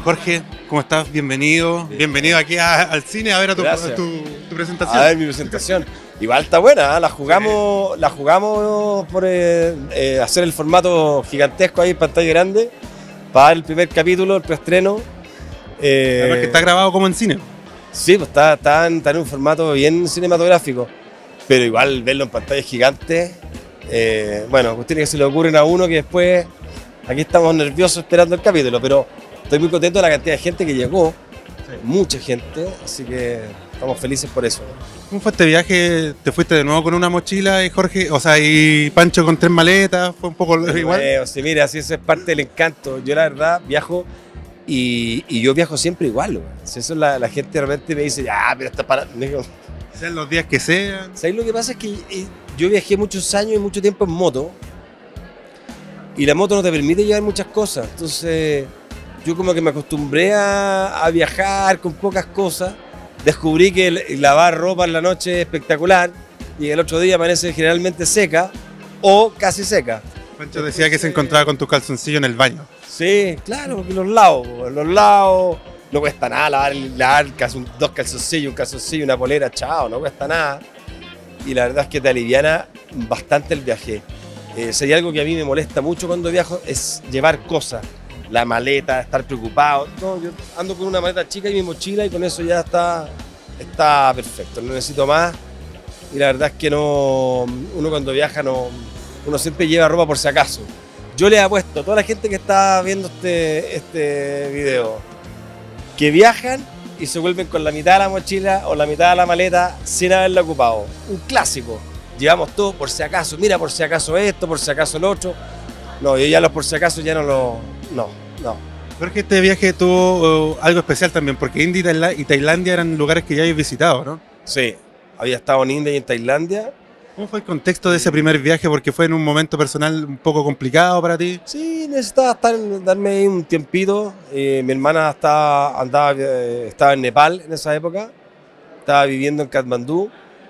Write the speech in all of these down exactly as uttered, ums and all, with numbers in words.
Jorge, ¿cómo estás? Bienvenido. Bien. Bienvenido aquí a- al cine a ver a tu, Gracias. tu, tu presentación. A ver mi presentación. Igual está buena, ¿eh? la jugamos, la jugamos por eh, eh, hacer el formato gigantesco ahí en pantalla grande para dar el primer capítulo, el preestreno. Eh, Además que está grabado como en cine. Sí, pues está, está, en, está en un formato bien cinematográfico, pero igual verlo en pantalla gigante, eh, bueno, cuestiones que se le ocurren a uno que después, aquí estamos nerviosos esperando el capítulo, pero estoy muy contento de la cantidad de gente que llegó, Sí. mucha gente, así que estamos felices por eso. ¿Cómo fue este viaje? ¿Te fuiste de nuevo con una mochila y Jorge, o sea, y Pancho con tres maletas? ¿Fue un poco igual? Eh, o sea, mira, así eso es parte del encanto. Yo la verdad viajo y, y yo viajo siempre igual. güey. Si eso la, la gente realmente me dice, ah, pero está para... Me digo, Sean los días que sean. ¿sabes lo que pasa? Es que eh, yo viajé muchos años y mucho tiempo en moto y la moto no te permite llevar muchas cosas. Entonces yo como que me acostumbré a, a viajar con pocas cosas. Descubrí que el- lavar ropa en la noche es espectacular y el otro día amanece generalmente seca o casi seca. Pancho decía que se encontraba con tus calzoncillos en el baño. Sí, claro, porque los lados, po, los lados no cuesta nada lavar, lavar calzon- dos calzoncillos, un calzoncillo, una polera, chao, no cuesta nada. Y la verdad es que te aliviana bastante el viaje. Eh, si hay algo que a mí me molesta mucho cuando viajo es llevar cosas, la maleta, estar preocupado. No, yo ando con una maleta chica y mi mochila y con eso ya está, está perfecto, no necesito más. Y la verdad es que no, uno cuando viaja no, uno siempre lleva ropa por si acaso. Yo les apuesto a toda la gente que está viendo este, este video que viajan y se vuelven con la mitad de la mochila o la mitad de la maleta sin haberla ocupado. Un clásico. Llevamos todo por si acaso. Mira, por si acaso esto, por si acaso lo otro. No, yo ya los por si acaso ya no lo... No, no. Jorge, este viaje tuvo uh, algo especial también, porque India y, Taila- y Tailandia eran lugares que ya habéis visitado, ¿no? Sí, había estado en India y en Tailandia. ¿Cómo fue el contexto de ese primer viaje? Porque fue en un momento personal un poco complicado para ti. Sí, necesitaba estar, darme ahí un tiempito. Eh, mi hermana estaba, andaba, eh, estaba en Nepal en esa época, estaba viviendo en Katmandú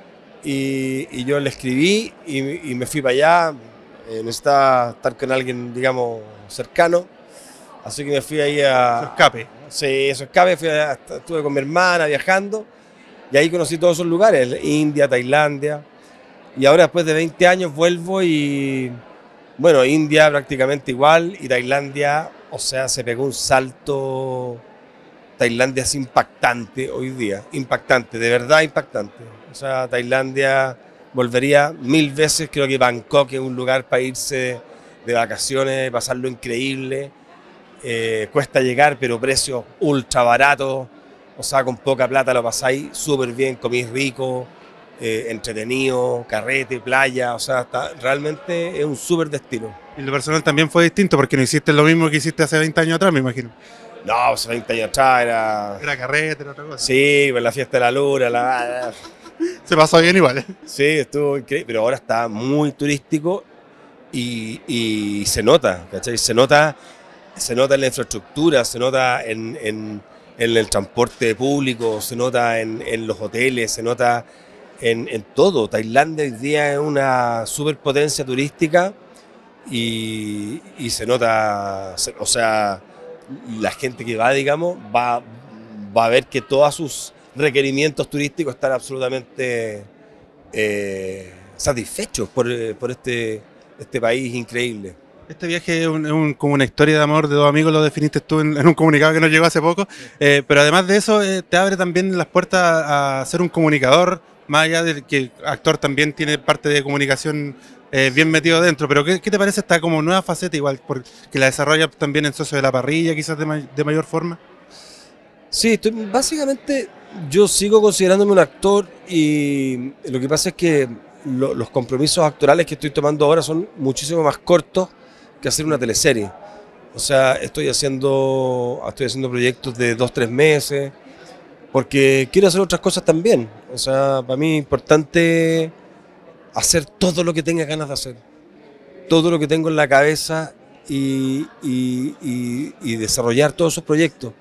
y, y yo le escribí y, y me fui para allá. Eh, necesitaba estar con alguien, digamos, cercano, así que me fui ahí Su a... escape. Sí, eso escape, fui a- estuve con mi hermana viajando y ahí conocí todos esos lugares, India, Tailandia. Y ahora después de veinte años vuelvo y, bueno, India prácticamente igual y Tailandia, o sea, se pegó un salto. Tailandia es impactante hoy día, impactante, de verdad impactante. O sea, Tailandia volvería mil veces, creo que Bangkok es un lugar para irse de vacaciones, pasarlo increíble. Eh, cuesta llegar, pero precios ultra baratos, o sea, con poca plata lo pasáis súper bien, comís rico. Eh, entretenido, carrete, playa, o sea, está, realmente es un súper destino. Y lo personal también fue distinto, porque no hiciste lo mismo que hiciste hace veinte años atrás, me imagino. No, hace veinte años atrás era... Era carrete, era otra cosa. Sí, pues la fiesta de la luna, la... Se pasó bien igual, ¿eh? Sí, estuvo increíble, pero ahora está muy turístico y, y se nota, ¿cachai? Se nota, se nota en la infraestructura, se nota en, en, en el transporte público, se nota en, en los hoteles, se nota... En, en todo. Tailandia hoy día es una superpotencia turística y, y se nota, se- o sea, la gente que va, digamos, va, va a ver que todos sus requerimientos turísticos están absolutamente eh, satisfechos por, eh, por este, este país increíble. Este viaje es, un- es un- como una historia de amor de dos amigos, lo definiste tú en, en un comunicado que nos llegó hace poco, eh, pero además de eso eh, te abre también las puertas a ser un comunicador, más allá de que actor también tiene parte de comunicación eh, bien metido dentro, pero ¿qué, qué te parece esta como nueva faceta igual, porque la desarrolla también en Socio de la Parrilla, quizás de, ma- de mayor forma? Sí, estoy, básicamente yo sigo considerándome un actor y lo que pasa es que lo- los compromisos actorales que estoy tomando ahora son muchísimo más cortos que hacer una teleserie. O sea, estoy haciendo, estoy haciendo proyectos de dos, tres meses, porque quiero hacer otras cosas también. O sea, para mí es importante hacer todo lo que tenga ganas de hacer, todo lo que tengo en la cabeza y, y- y- y desarrollar todos esos proyectos.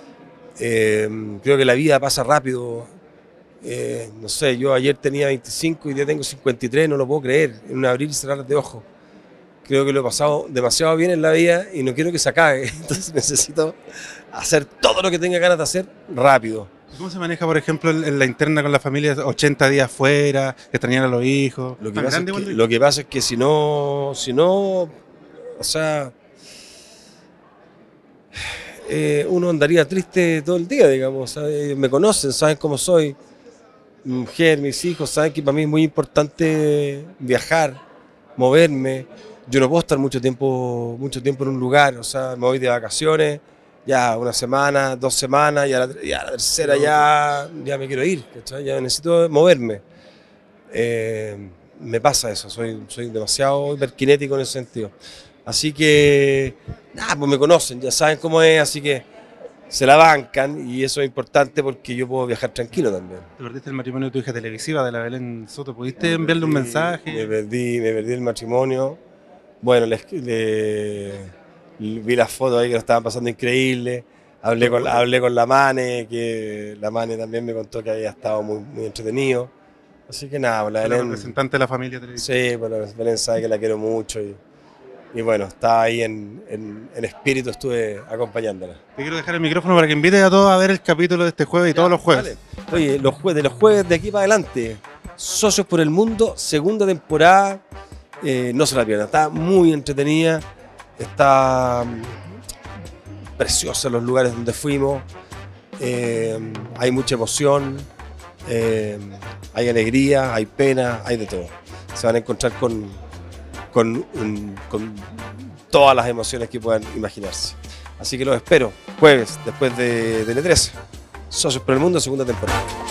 Eh, creo que la vida pasa rápido. Eh, no sé, yo ayer tenía veinticinco y hoy día tengo cincuenta y tres, no lo puedo creer, en un abrir y cerrar de ojos. Creo que lo he pasado demasiado bien en la vida y no quiero que se acabe. Entonces necesito hacer todo lo que tenga ganas de hacer rápido. ¿Cómo se maneja, por ejemplo, en en la interna con la familia, ochenta días fuera, extrañar a los hijos? Lo que, ¿Tan pasa es grande que, igual? lo que pasa es que si no, si no, o sea, eh, uno andaría triste todo el día, digamos. O sea, eh, me conocen, saben cómo soy. Mi mujer, mis hijos, saben que para mí es muy importante viajar, moverme. Yo no puedo estar mucho tiempo, mucho tiempo en un lugar, o sea, me voy de vacaciones, ya una semana, dos semanas, y a la, y a la tercera ya, ya me quiero ir, ¿cachai? Ya necesito moverme. Eh, me pasa eso, soy, soy demasiado hiperkinético en ese sentido. Así que, nada, pues me conocen, ya saben cómo es, así que se la bancan y eso es importante porque yo puedo viajar tranquilo también. ¿Te perdiste el matrimonio de tu hija televisiva, de la Belén Soto? ¿Pudiste enviarle un mensaje? Me perdí, me perdí el matrimonio. Bueno, le, le- vi las fotos ahí que lo estaban pasando increíble. Hablé con, hablé con la Mane, que la Mane también me contó que había estado muy, muy entretenido. Así que nada, pues la La Belén, representante de la familia televisiva. sí, pues la Belén sabe que la quiero mucho y, y bueno, estaba ahí en, en, en espíritu, estuve acompañándola. Te quiero dejar el micrófono para que invites a todos a ver el capítulo de este jueves y todos los jueves. Vale. Oye, los jueves, de los jueves de aquí para adelante, Socios por el Mundo, segunda temporada, eh, no se la pierdan, está muy entretenida, está mm, preciosa los lugares donde fuimos, eh, hay mucha emoción, eh, hay alegría, hay pena, hay de todo. Se van a encontrar con, con, un- con todas las emociones que puedan imaginarse. Así que los espero, jueves, después de, de L trece. Socios por el Mundo, segunda temporada.